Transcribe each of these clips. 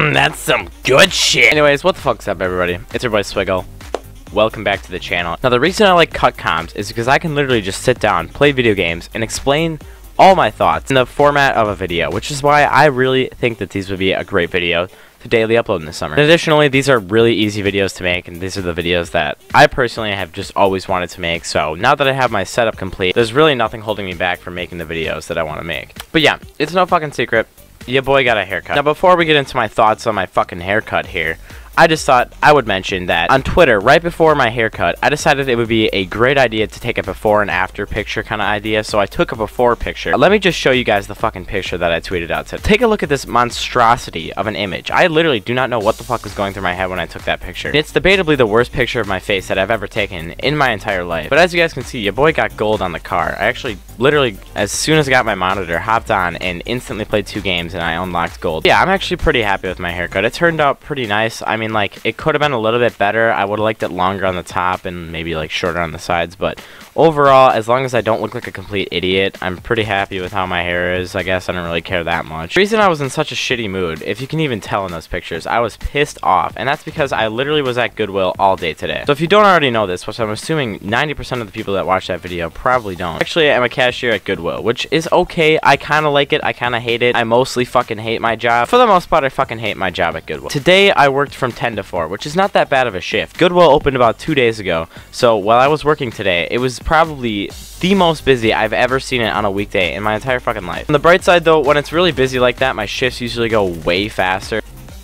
That's some good shit. Anyways, what the fuck's up, everybody? It's your boy Swiggle. Welcome back to the channel. Now, the reason I like cut comms is because I can literally just sit down, play video games, and explain all my thoughts in the format of a video, which is why I really think that these would be a great video to daily upload in the summer. And additionally, these are really easy videos to make, and these are the videos that I personally have just always wanted to make. So now that I have my setup complete, there's really nothing holding me back from making the videos that I want to make. But yeah, it's no fucking secret. Your boy got a haircut. Now, before we get into my thoughts on my fucking haircut here, I just thought I would mention that on Twitter, right before my haircut, I decided it would be a great idea to take a before and after picture kind of idea, so I took a before picture. Let me just show you guys the fucking picture that I tweeted out today. Take a look at this monstrosity of an image. I literally do not know what the fuck was going through my head when I took that picture. It's debatably the worst picture of my face that I've ever taken in my entire life. But as you guys can see, your boy got gold on the car. I actually, literally, as soon as I got my monitor, hopped on and instantly played 2 games and I unlocked gold. Yeah, I'm actually pretty happy with my haircut. It turned out pretty nice. I mean, like, it could have been a little bit better. I would have liked it longer on the top and maybe like shorter on the sides, but overall, as long as I don't look like a complete idiot, I'm pretty happy with how my hair is. I guess I don't really care that much. The reason I was in such a shitty mood, if you can even tell in those pictures, I was pissed off, and that's because I literally was at Goodwill all day today. So if you don't already know this, which I'm assuming 90% of the people that watch that video probably don't, actually I'm a cashier at Goodwill, which is okay. I kind of like it, I kind of hate it. I mostly fucking hate my job. For the most part, I fucking hate my job at Goodwill. Today I worked from 10 to 4, which is not that bad of a shift. Goodwill opened about 2 days ago, so while I was working today, it was probably the most busy I've ever seen it on a weekday in my entire fucking life. On the bright side though, when it's really busy like that, my shifts usually go way faster.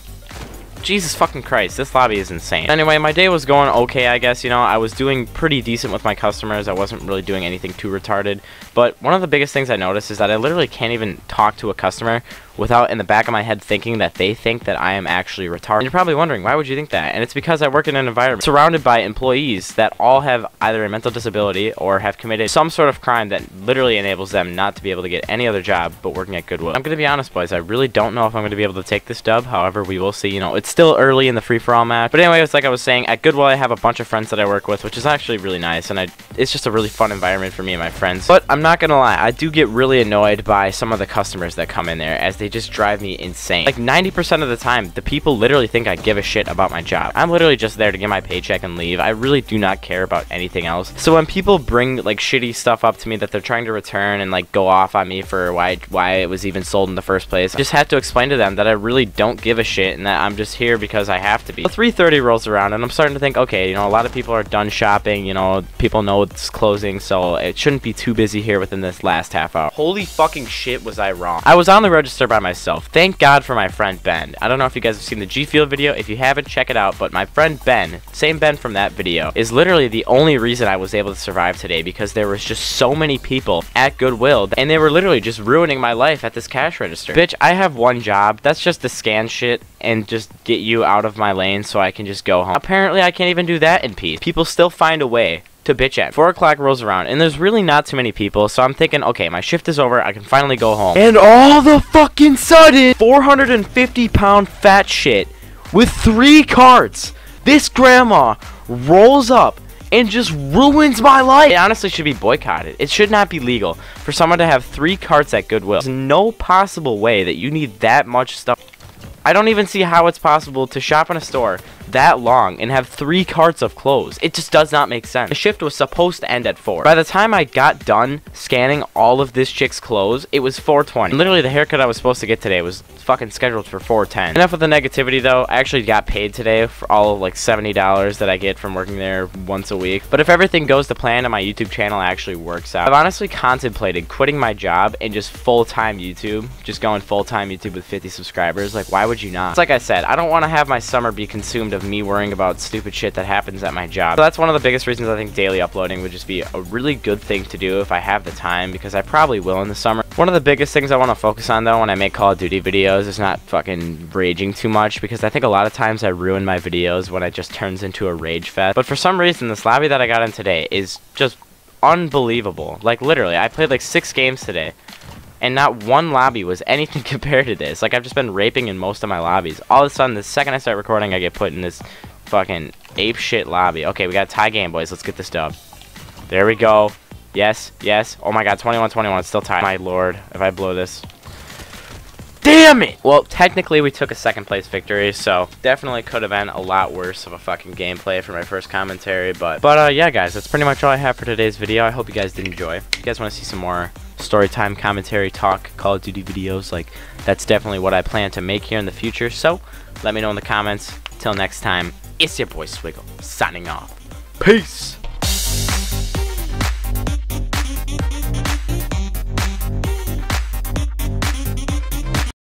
Jesus fucking Christ, this lobby is insane. Anyway, my day was going okay, I guess. You know, I was doing pretty decent with my customers. I wasn't really doing anything too retarded. But one of the biggest things I noticed is that I literally can't even talk to a customer without in the back of my head thinking that they think that I am actually retarded. And you're probably wondering, why would you think that? And it's because I work in an environment surrounded by employees that all have either a mental disability or have committed some sort of crime that literally enables them not to be able to get any other job but working at Goodwill. I'm going to be honest, boys, I really don't know if I'm going to be able to take this dub. However, we will see. You know, it's still early in the free-for-all match. But anyway, it's like I was saying, at Goodwill I have a bunch of friends that I work with, which is actually really nice, and it's just a really fun environment for me and my friends. But I'm not going to lie, I do get really annoyed by some of the customers that come in there, as they just drive me insane. Like 90% of the time, the people literally think I give a shit about my job. I'm literally just there to get my paycheck and leave. I really do not care about anything else. So when people bring like shitty stuff up to me that they're trying to return and like go off on me for why it was even sold in the first place, I just have to explain to them that I really don't give a shit and that I'm just here because I have to be. So 3:30 rolls around and I'm starting to think, okay, you know, a lot of people are done shopping, you know, people know it's closing, so it shouldn't be too busy here within this last half hour. Holy fucking shit, was I wrong. I was on the register by myself. Thank God for my friend Ben. I don't know if you guys have seen the G Field video. If you haven't, check it out. But my friend Ben, same Ben from that video, is literally the only reason I was able to survive today, because there was just so many people at Goodwill and they were literally just ruining my life at this cash register. Bitch, I have one job. That's just to scan shit and just get you out of my lane so I can just go home. Apparently, I can't even do that in peace. People still find a way to bitch at. 4 o'clock rolls around and there's really not too many people, so I'm thinking, okay, my shift is over, I can finally go home. And all the fucking sudden, 450-pound fat shit with 3 carts, this grandma rolls up and just ruins my life. It honestly should be boycotted. It should not be legal for someone to have 3 carts at Goodwill. There's no possible way that you need that much stuff. I don't even see how it's possible to shop in a store that long and have 3 carts of clothes. It just does not make sense. The shift was supposed to end at 4. By the time I got done scanning all of this chick's clothes, it was 4:20. And literally, the haircut I was supposed to get today was fucking scheduled for 4:10. Enough with the negativity though. I actually got paid today for all like $70 that I get from working there once a week. But if everything goes to plan and my YouTube channel actually works out, I've honestly contemplated quitting my job and just full-time YouTube. Just going full-time YouTube with 50 subscribers. Like, why would you not? It's like I said, I don't want to have my summer be consumed of me worrying about stupid shit that happens at my job. So that's one of the biggest reasons I think daily uploading would just be a really good thing to do if I have the time, because I probably will in the summer. One of the biggest things I want to focus on though when I make Call of Duty videos is not fucking raging too much, because I think a lot of times I ruin my videos when it just turns into a rage fest. But for some reason, this lobby that I got in today is just unbelievable. Like literally, I played like 6 games today, and not one lobby was anything compared to this. Like, I've just been raping in most of my lobbies. All of a sudden, the second I start recording, I get put in this fucking ape shit lobby. Okay, we got a tie game, boys. Let's get this dub. There we go. Yes, yes. Oh my god, 21-21. It's still tied. My lord, if I blow this. Damn it! Well, technically we took a second place victory, so definitely could have been a lot worse of a fucking gameplay for my first commentary, but yeah, guys, that's pretty much all I have for today's video. I hope you guys did enjoy. If you guys want to see some more storytime, commentary, talk, Call of Duty videos, like, that's definitely what I plan to make here in the future, so let me know in the comments. Till next time, it's your boy Swiggle, signing off. Peace!